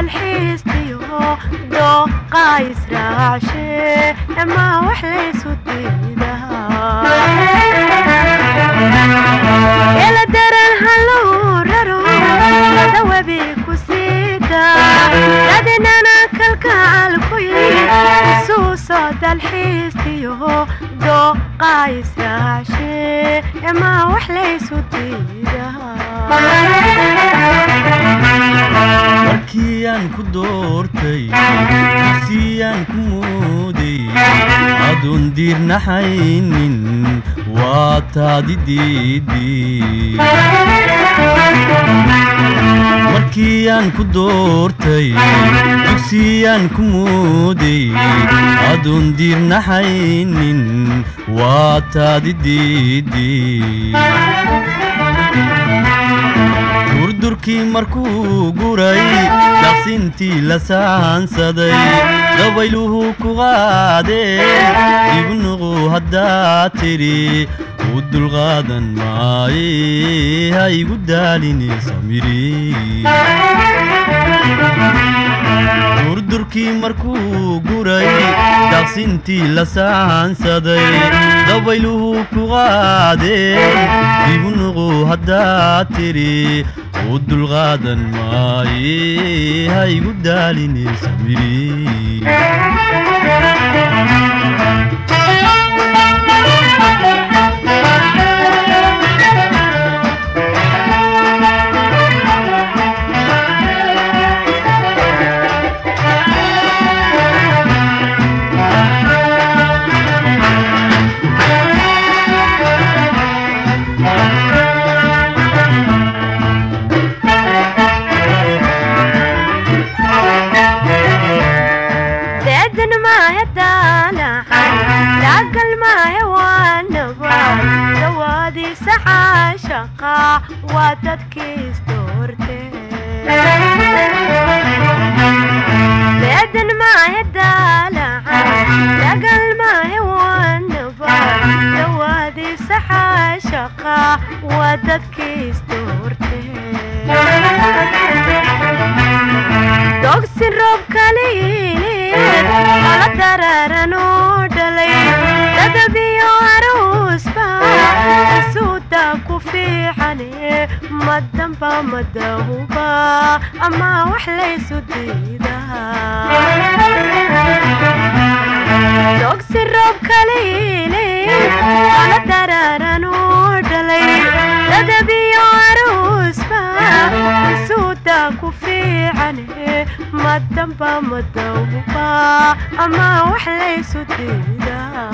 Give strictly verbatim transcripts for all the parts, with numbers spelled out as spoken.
dalxiistiyo dooqa israacshe ama wax laysu diidaha ila daran haluu raro lada webi ku siida ladinana kalkacal ku yid isuuso dalxiistiyo dooqa israacshe ama wax laysu diidaha warkiyaan ku doortay siyaan ku mooday adoon diirnaxaynin waa taadi diidii warkiyaan ku doortay dugsiyaan ku mooday adoon diirnaxaynin waa taadi diidii durdurkii markuu guray daqsintii la saansaday dabayluhu ku qaadeen igu nuqu haddaa tidhi u dulqaadan maaye ha igu daaline samiri durdurkii markuu guray daqsintii la saansaday dabayluhu ku qaadeen igu nuqu haddaa tidhi u dulqaadan maaye ha igu daaline samiri وادتكيس دورتي بعدن ما يدالع لقل ما يوانبا دوادي سحا شقا وادتكيس دورتي دوكس الروب كاليلي على درارنو دلي تدبيو عروس با سودا كوفي حني مدن با مدهوبا أما وحلي سديدها دوكس الروب كاليلي على درارنو دلي تدبيو عروس با سودا كوفي حني مدن با مدهوبا أما وحلي سديدها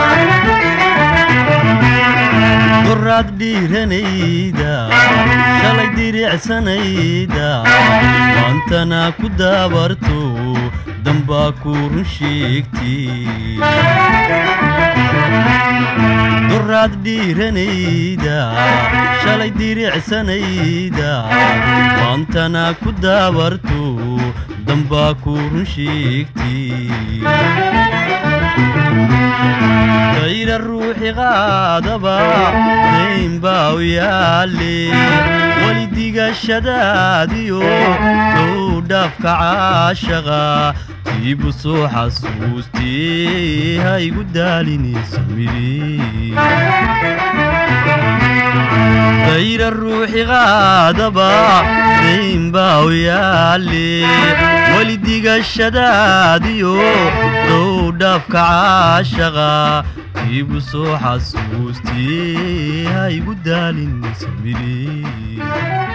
قراد ديرنيدا شالي ديرعسنيدا وانتنا كدابرتو دنباكو رشيكتي قراد ديرنيدا شالي ديرعسنيدا وانتنا كدابرتو دنباكو رشيكتي غير الروح غاضبا دين باويالي ولدي الشداديو لو دافك عاشقا تيبو صوحة سوستي هاي قداليني سميري غير الروح غاضبا دين باويالي ولدي الشداديو لو دافك عاشقا تيبو صوحة سوستي هاي قداليني سميري